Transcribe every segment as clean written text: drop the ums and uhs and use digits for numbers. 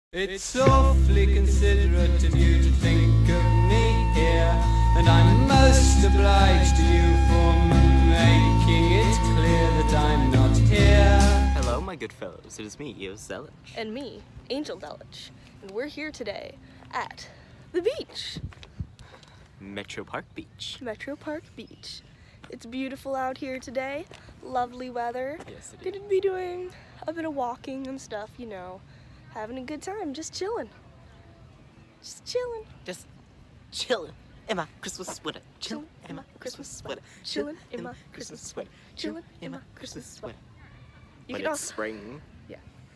It's awfully considerate of you to think of me here, and I'm most obliged to you for making it clear that I'm not here. Hello, my good fellows. It is me, Eos Zelich. And me, Angel Zelich. And we're here today at the beach. Metro Park Beach. Metro Park Beach. It's beautiful out here today. Lovely weather. Yes, it Gonna be doing a bit of walking and stuff, you know. Having a good time, just chilling. Just chilling. Just chilling in my Christmas sweater. Chilling in my Christmas sweater. Chilling in my Christmas sweater. Chilling in my Christmas sweater. You When can it's also, spring. yeah.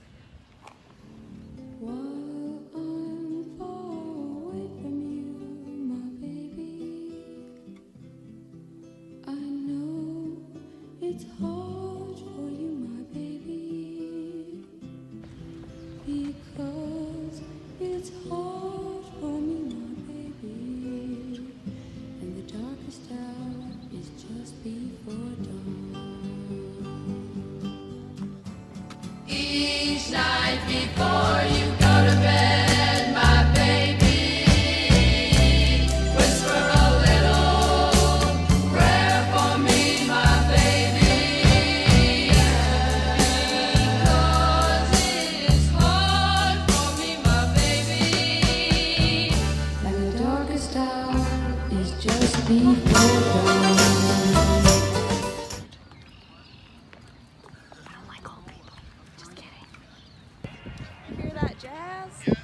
While I'm far away from you, my baby, I know it's hard for you, my baby, because it's hard for me, my baby, and the darkest hour is just before dawn. Each night before you go to bed, my baby, whisper a little prayer for me, my baby, because it's hard for me, my baby, and the darkest hour is just before dawn. Hear that jazz?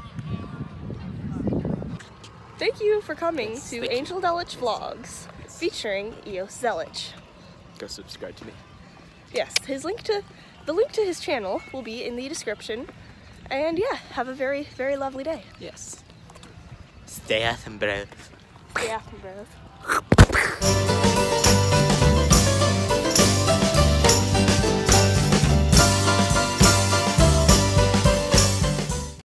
Thank you for coming to thank you. Angel Zelich Vlogs, featuring Eos Zelich. Go subscribe to me. Yes, the link to his channel will be in the description. And yeah, have a very, very lovely day. Yes. Stay out and breath. Yeah, bro.